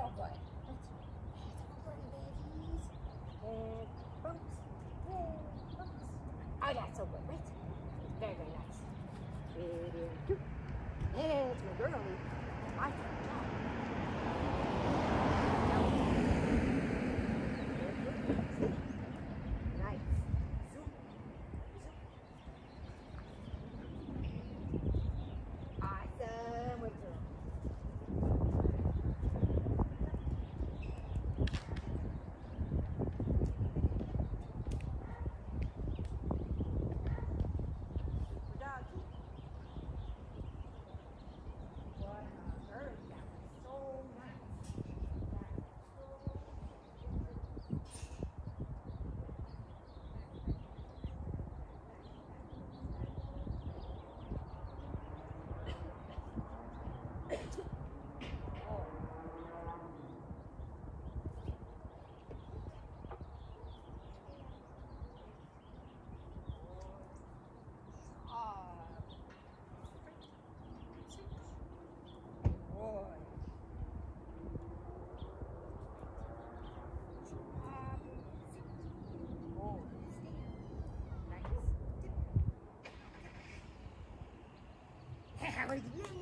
all good. And bumps. And bumps. Oh, that's so good, right? Very, very nice. Very good. There's my girlie. I can jump. Nice. Zoom. Zoom. Awesome. Good girl. What did you